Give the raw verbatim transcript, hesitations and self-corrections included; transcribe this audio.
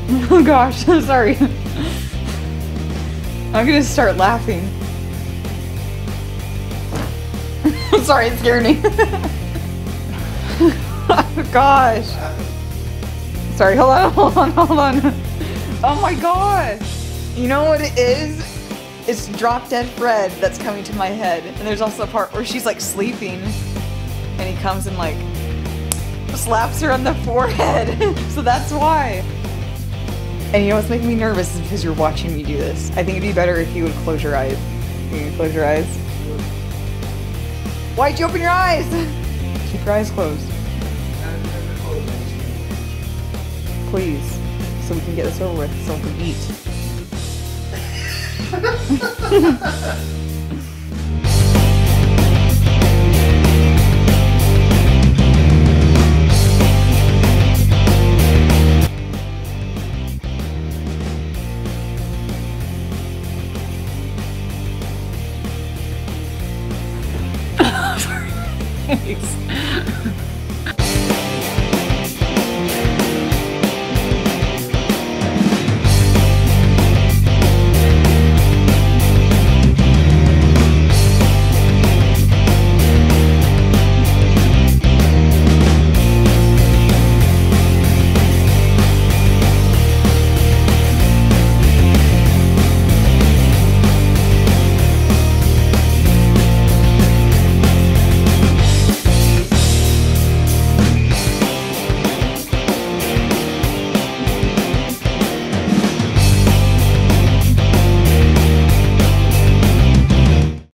Oh gosh, I'm sorry. I'm gonna start laughing. I'm sorry, it scared me. Oh gosh. Sorry, hold on, hold on, hold on. Oh my gosh. You know what it is? It's Drop Dead Fred that's coming to my head. And there's also a part where she's like sleeping and he comes and like slaps her on the forehead. So that's why. And you know what's making me nervous is because you're watching me do this. I think it'd be better if you would close your eyes. You can close your eyes. Why'd you open your eyes? Keep your eyes closed. Please. So we can get this over with so we can eat.